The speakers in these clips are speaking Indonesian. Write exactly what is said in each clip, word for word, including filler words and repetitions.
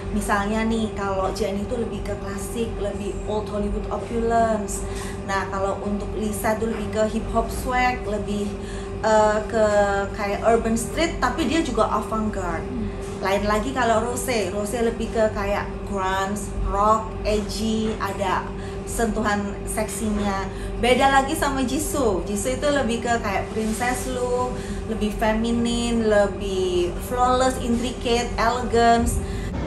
Misalnya nih, kalau Jennie itu lebih ke klasik, lebih old Hollywood opulence. Nah, kalau untuk Lisa itu lebih ke hip hop swag, lebih uh, ke kayak urban street, tapi dia juga avant-garde. Hmm. Lain lagi kalau Rose, Rose lebih ke kayak grunge, rock, edgy, ada sentuhan seksinya. Beda lagi sama Jisoo. Jisoo itu lebih ke kayak princess look, lebih feminin, lebih flawless, intricate, elegance.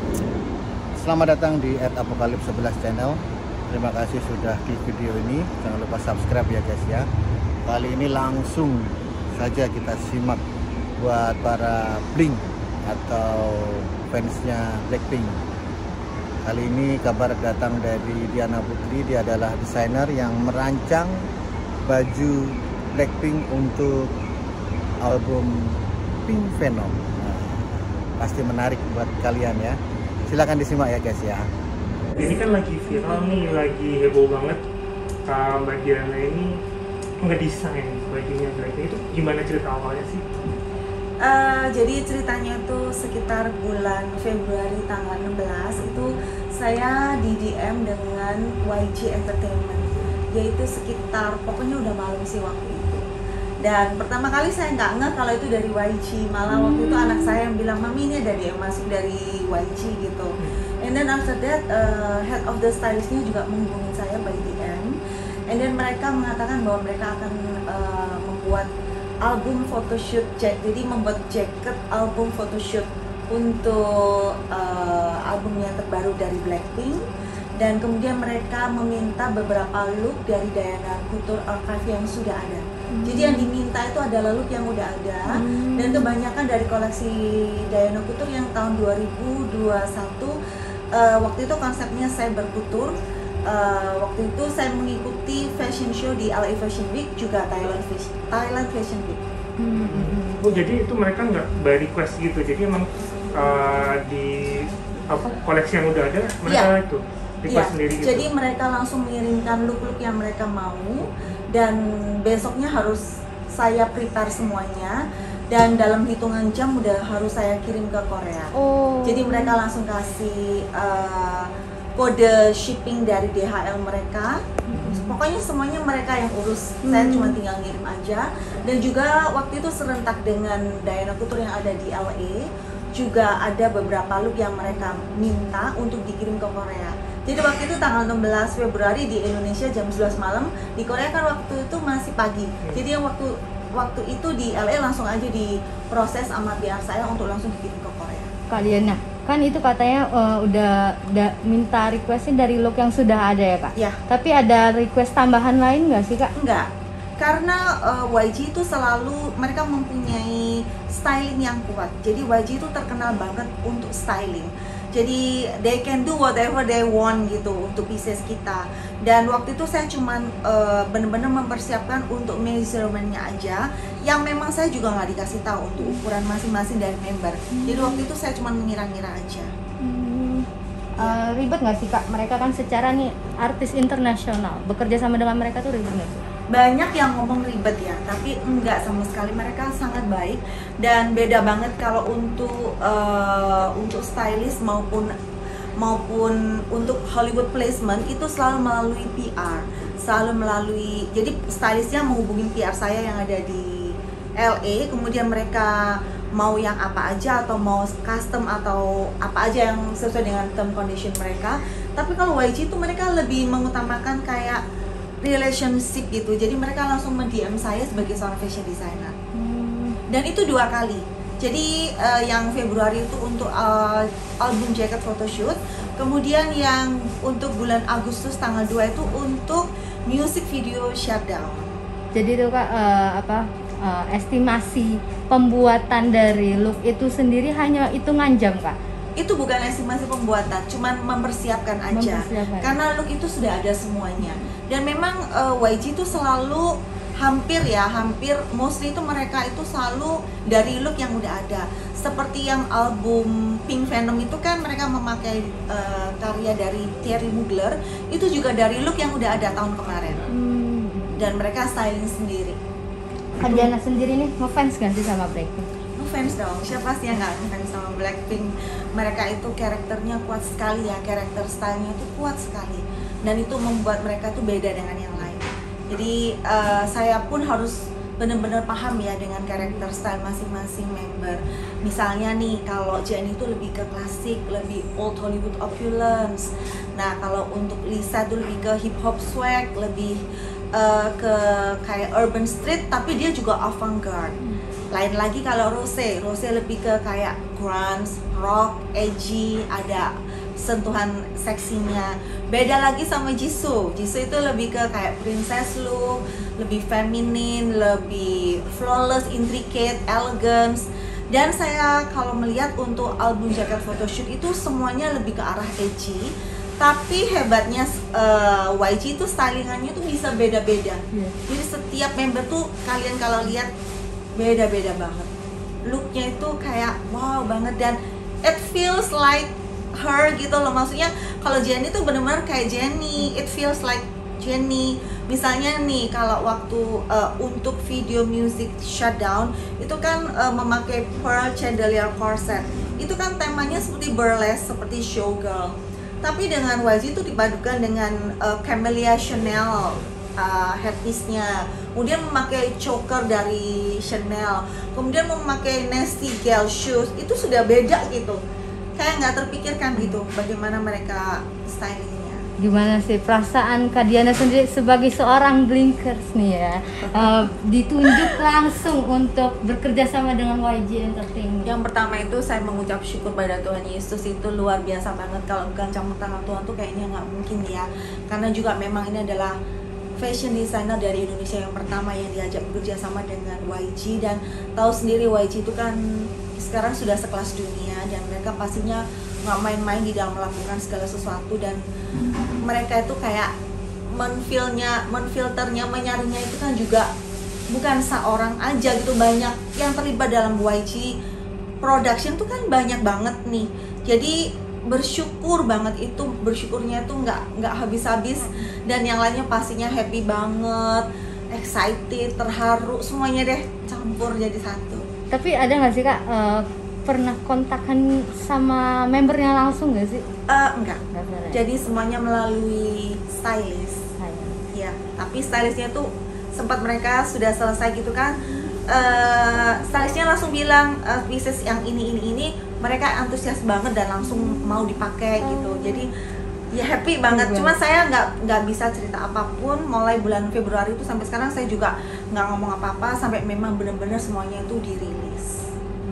Selamat datang di at apocalypse sebelas channel. Terima kasih sudah klik video ini. Jangan lupa subscribe ya guys ya. Kali ini langsung saja kita simak buat para Blink atau fansnya Blackpink. Kali ini kabar datang dari Diana Putri. Dia adalah desainer yang merancang baju Blackpink untuk album Pink Venom. Nah, pasti menarik buat kalian ya. Silakan disimak ya guys ya. Ini kan lagi viral nih, lagi heboh banget. uh, Mbak Diana ini ngedesain bajunya Blackpink. Itu gimana cerita awalnya sih? Uh, jadi ceritanya tuh sekitar bulan Februari tanggal enam belas itu saya di D M dengan Y G Entertainment. Yaitu sekitar, pokoknya udah malam sih waktu itu. Dan pertama kali saya nggak ngeh kalau itu dari Y G. Malah hmm. waktu itu anak saya yang bilang, "Mami, ini ada D M masuk dari Y G gitu." And then after that, uh, head of the stylistnya juga menghubungi saya by D M. And then mereka mengatakan bahwa mereka akan uh, membuat album photoshoot, jadi membuat jacket album photoshoot untuk uh, album yang terbaru dari Blackpink. Dan kemudian mereka meminta beberapa look dari Diana Couture Archive yang sudah ada. Hmm. Jadi yang diminta itu adalah look yang udah ada, hmm. dan kebanyakan dari koleksi Diana Couture yang tahun dua ribu dua puluh satu. Uh, waktu itu konsepnya saya berkutur. Uh, waktu itu saya mengikuti fashion show di L A Fashion Week, juga Thailand Fashion, Thailand Fashion Week. Hmm. Oh, jadi itu mereka nggak by request gitu, jadi emang uh, di apa koleksi yang udah ada mereka yeah. itu request yeah. sendiri gitu. Jadi mereka langsung mengirimkan look-look yang mereka mau, dan besoknya harus saya prepare semuanya. Dan dalam hitungan jam udah harus saya kirim ke Korea. Oh. Jadi mereka langsung kasih uh, kode shipping dari D H L mereka. Hmm. Pokoknya semuanya mereka yang urus. Hmm. Saya cuma tinggal ngirim aja. Dan juga waktu itu serentak dengan Diana Couture yang ada di L A, juga ada beberapa look yang mereka minta untuk dikirim ke Korea. Jadi waktu itu tanggal enam belas Februari di Indonesia jam sebelas malam, di Korea kan waktu itu masih pagi. Jadi yang waktu waktu itu di L A langsung aja diproses sama P R saya untuk langsung dikirim ke Korea. Kalian nah, kan itu katanya uh, udah, udah minta requestnya dari look yang sudah ada ya Kak? Ya. Tapi ada request tambahan lain nggak sih Kak? Enggak, karena uh, Y G itu selalu mereka mempunyai styling yang kuat. Jadi Y G itu terkenal banget untuk styling. Jadi they can do whatever they want gitu untuk pieces kita. Dan waktu itu saya cuman uh, benar-benar mempersiapkan untuk measurement-nya aja, yang memang saya juga nggak dikasih tahu untuk ukuran masing-masing dari member. Hmm. Jadi waktu itu saya cuman mengira-ngira aja. Hmm. Uh, ribet nggak sih Kak? Mereka kan secara nih artis internasional, bekerja sama dengan mereka tuh ribet nggak sih? Banyak yang ngomong ribet ya, tapi enggak sama sekali. Mereka sangat baik, dan beda banget kalau untuk uh, untuk stylist maupun maupun untuk Hollywood placement itu selalu melalui P R, selalu melalui, jadi stylistnya menghubungi P R saya yang ada di L A, kemudian mereka mau yang apa aja atau mau custom atau apa aja yang sesuai dengan term condition mereka. Tapi kalau Y G itu mereka lebih mengutamakan kayak relationship gitu, jadi mereka langsung men-D M saya sebagai seorang fashion designer. Hmm. Dan itu dua kali. Jadi uh, yang Februari itu untuk uh, album jacket photoshoot, kemudian yang untuk bulan Agustus tanggal dua itu untuk music video shutdown. Jadi itu Kak, uh, apa uh, estimasi pembuatan dari look itu sendiri hanya hitungan jam Kak? Itu bukan estimasi pembuatan, cuman mempersiapkan aja. Mempersiapkan. Karena look itu sudah ada semuanya. Dan memang uh, Y G itu selalu hampir ya, hampir mostly itu mereka itu selalu dari look yang udah ada. Seperti yang album Pink Venom itu kan mereka memakai uh, karya dari Thierry Mugler, itu juga dari look yang udah ada tahun kemarin. Hmm. Dan mereka styling sendiri. Kak Diana sendiri nih ngefans gak sih sama Blackpink? ngefans dong. Siapa sih yang nggak ngefans sama Blackpink? Mereka itu karakternya kuat sekali ya, karakter stylenya itu kuat sekali, dan itu membuat mereka itu beda dengan yang lain. Jadi uh, saya pun harus benar-benar paham ya dengan karakter style masing-masing member. Misalnya nih, kalau Jennie itu lebih ke klasik, lebih old Hollywood opulence. Nah, kalau untuk Lisa itu lebih ke hip hop swag, lebih uh, ke kayak urban street, tapi dia juga avant-garde. Lain lagi kalau Rose, Rose lebih ke kayak grunge, rock, edgy, ada sentuhan seksinya. Beda lagi sama Jisoo. Jisoo itu lebih ke kayak princess look, lebih feminin, lebih flawless, intricate, elegance. Dan saya kalau melihat untuk album Jacket Photoshoot itu semuanya lebih ke arah edgy. Tapi hebatnya uh, Y G itu stylingannya tuh bisa beda-beda. Yeah. Jadi setiap member tuh kalian kalau lihat beda-beda banget. Looknya itu kayak wow banget, dan it feels like her gitu loh. Maksudnya kalau Jennie tuh benar-benar kayak Jennie, it feels like Jennie. Misalnya nih kalau waktu uh, untuk video music Shutdown itu kan uh, memakai pearl chandelier corset. Itu kan temanya seperti burlesque, seperti showgirl. Tapi dengan Y G itu dipadukan dengan uh, Camellia Chanel uh, headpiece-nya, kemudian memakai choker dari Chanel, kemudian memakai nasty gal shoes. Itu sudah beda gitu, kayak nggak terpikirkan gitu bagaimana mereka stylingnya. Gimana sih perasaan Kak Diana sendiri sebagai seorang Blinkers nih ya, uh, ditunjuk langsung untuk bekerja sama dengan Y G Entertainment? Yang pertama itu saya mengucap syukur pada Tuhan Yesus, itu luar biasa banget. Kalau bukan campur tangan Tuhan tuh kayaknya nggak mungkin ya, karena juga memang ini adalah fashion designer dari Indonesia yang pertama yang diajak bekerja sama dengan Y G. Dan tahu sendiri Y G itu kan sekarang sudah sekelas dunia, dan mereka pastinya nggak main-main di dalam melakukan segala sesuatu. Dan mereka itu kayak menfilnya, menfilternya, menyaringnya itu kan juga bukan seorang aja gitu, banyak yang terlibat dalam Y G production tuh kan banyak banget nih. Jadi bersyukur banget, itu bersyukurnya tuh nggak nggak habis-habis, dan yang lainnya pastinya happy banget, excited, terharu, semuanya deh campur jadi satu. Tapi ada nggak sih Kak uh, pernah kontakkan sama membernya langsung nggak sih? Uh, enggak. enggak jadi semuanya melalui stylist. Ya, tapi stylistnya tuh sempat mereka sudah selesai gitu kan, uh, stylistnya langsung bilang uh, pieces yang ini ini ini mereka antusias banget dan langsung mau dipakai gitu. Jadi ya happy banget. Cuma saya nggak nggak bisa cerita apapun mulai bulan Februari itu sampai sekarang. Saya juga nggak ngomong apa-apa sampai memang benar-benar semuanya itu dirilis.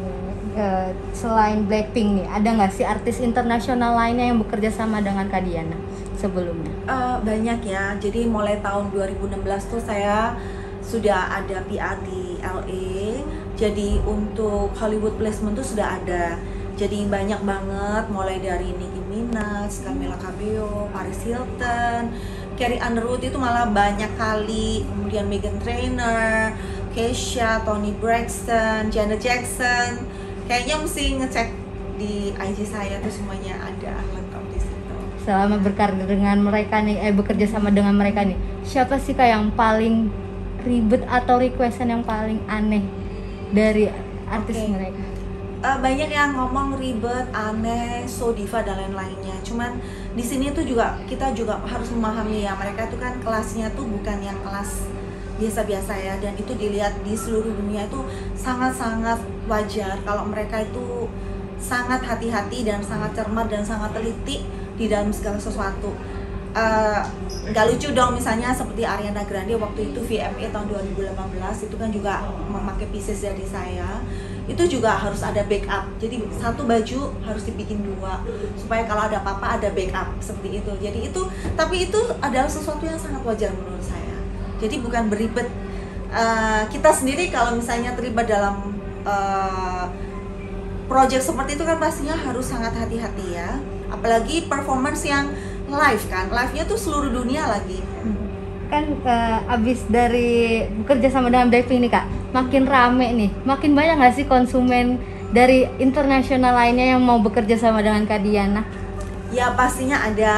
Uh, selain Blackpink nih, ada nggak sih artis internasional lainnya yang bekerja sama dengan Kak Diana sebelumnya? Uh, banyak ya. Jadi mulai tahun dua ribu enam belas tuh saya sudah ada P R di L A. Jadi untuk Hollywood placement tuh sudah ada. Jadi banyak banget, mulai dari Nicki Minaj, Camila Cabello, Paris Hilton, Carrie Underwood itu malah banyak kali. Kemudian Meghan Trainor, Kesha, Toni Braxton, Janet Jackson. Kayaknya mesti ngecek di I G saya tuh semuanya ada lengkap di situ. Selama berkarir dengan mereka nih, eh bekerja sama dengan mereka nih, siapa sih Kak yang paling ribet atau requestan yang paling aneh dari artis okay. mereka? Uh, banyak yang ngomong ribet, aneh, so diva dan lain-lainnya. Cuman di sini tuh juga kita juga harus memahami ya, mereka tuh kan kelasnya tuh bukan yang kelas biasa-biasa ya, dan itu dilihat di seluruh dunia itu sangat-sangat wajar kalau mereka itu sangat hati-hati dan sangat cermat dan sangat teliti di dalam segala sesuatu. Nggak uh, lucu dong misalnya seperti Ariana Grande waktu itu V M A tahun dua ribu delapan belas itu kan juga memakai pieces dari saya. Itu juga harus ada backup, jadi satu baju harus dibikin dua supaya kalau ada apa-apa ada backup seperti itu. Jadi itu, tapi itu adalah sesuatu yang sangat wajar menurut saya. Jadi bukan beribet. Uh, kita sendiri kalau misalnya terlibat dalam uh, project seperti itu kan pastinya harus sangat hati-hati ya. Apalagi performance yang live kan, live-nya tuh seluruh dunia lagi. Kan uh, abis dari bekerja sama dengan Blackpink nih Kak, makin rame nih, makin banyak nggak sih konsumen dari internasional lainnya yang mau bekerja sama dengan Kak Diana? Ya pastinya ada.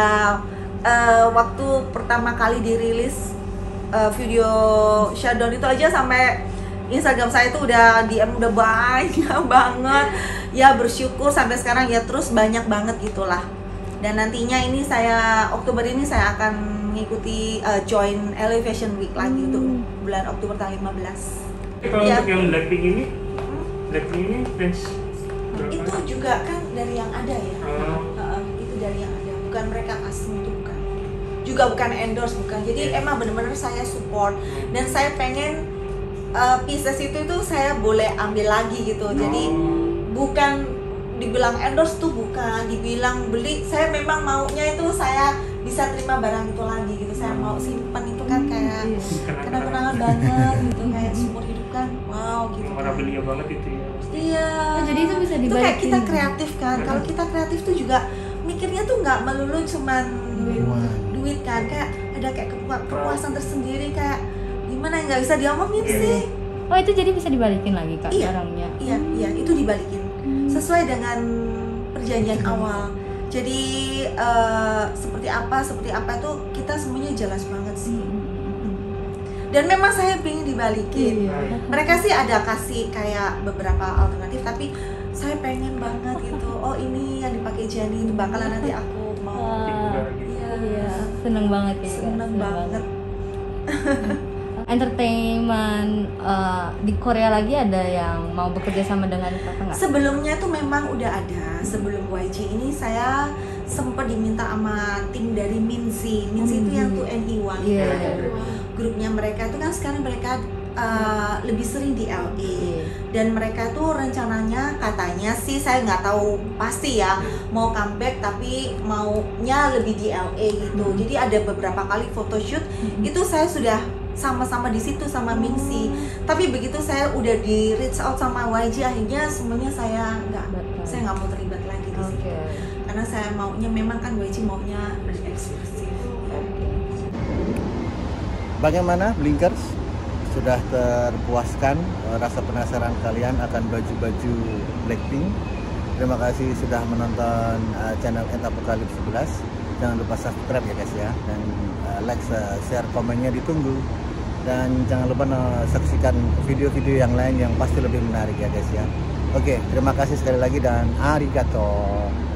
Uh, waktu pertama kali dirilis uh, video Shutdown itu aja sampai Instagram saya tuh udah D M udah banyak banget. Ya bersyukur sampai sekarang ya terus banyak banget gitulah. Dan nantinya ini saya Oktober ini saya akan mengikuti uh, join L A Fashion Week lagi Hmm. untuk bulan Oktober tanggal lima belas. Kalau Ya. untuk yang Blackpink ini, Blackpink ini range berapa? Itu juga kan dari yang ada ya. Oh. Uh, itu dari yang ada, bukan mereka custom itu bukan. Juga bukan endorse bukan. Jadi emang bener-bener saya support dan saya pengen uh, pieces itu tuh saya boleh ambil lagi gitu. Jadi bukan dibilang endorse tuh bukan, dibilang beli, saya memang maunya itu saya bisa terima barang itu lagi gitu. Saya mau simpan itu kan kayak kenang-kenangan banget gitu, kayak seumur hidup kan. Wow gitu. Orang belia banget itu ya. Iya. Oh, jadi itu bisa Itu kayak dibalikin. kita kreatif kan. Kalau kita kreatif tuh juga mikirnya tuh nggak melulu cuman duit kan, kayak ada kayak kepua- kepuasan tersendiri, kayak gimana ya, nggak bisa diomongin sih. Oh, itu jadi bisa dibalikin lagi Kak Iya. barangnya. Iya, iya, itu dibalikin sesuai dengan perjanjian awal. Jadi eh, seperti apa, seperti apa itu kita semuanya jelas banget sih. Dan memang saya pengen dibalikin. Iya. Mereka sih ada kasih kayak beberapa alternatif, tapi saya pengen banget gitu. Oh ini yang dipakai Jani, ini bakalan nanti aku mau. Wah, Iya, iya, seneng banget ya Kak. seneng banget. Entertainment eh, di Korea lagi ada yang mau bekerja sama dengan Kakak nggak? Sebelumnya tuh memang udah ada. Sebelum Y G ini saya sempat diminta sama tim dari Minzy. Minzy itu yang tuh N E one. Iya. Grupnya mereka itu kan sekarang mereka uh, lebih sering di L A. Iya. Dan mereka tuh rencananya katanya sih saya nggak tahu pasti ya mau comeback tapi maunya lebih di L A gitu. Jadi ada beberapa kali photoshoot itu saya sudah sama-sama di situ sama Minzy. Tapi begitu saya udah di reach out sama Y G akhirnya semuanya saya nggak Betul. saya nggak mau terlibat lagi di situ. Oke. Karena saya maunya memang kan Y G maunya eksklusif. Ya. Bagaimana Blinkers? Sudah terpuaskan eh, rasa penasaran kalian akan baju-baju Blackpink? Terima kasih sudah menonton eh, channel Et Apocalypse sebelas. Jangan lupa subscribe ya guys ya, dan eh, like, eh, share, komennya ditunggu. Dan jangan lupa eh, saksikan video-video yang lain yang pasti lebih menarik ya guys ya. Oke, terima kasih sekali lagi dan arigato.